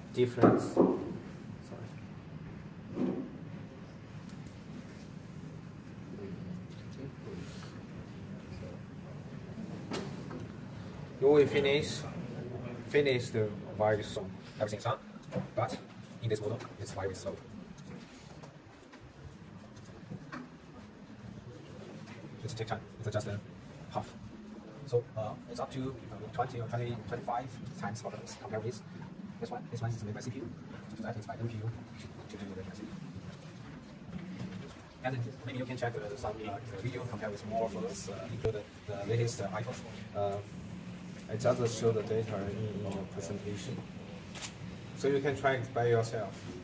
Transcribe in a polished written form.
difference. Sorry. You will finish the very soon. Everything's on, but in this model, it's very slow. It takes time. It's just half. So it's up to 20 or 25 times performance compared with this one. This one is made by CPU. So that is by NPU to do the transfer. And maybe you can check some video compared with more photos, include the latest iPhones. I just show the data in the presentation, so you can try it by yourself.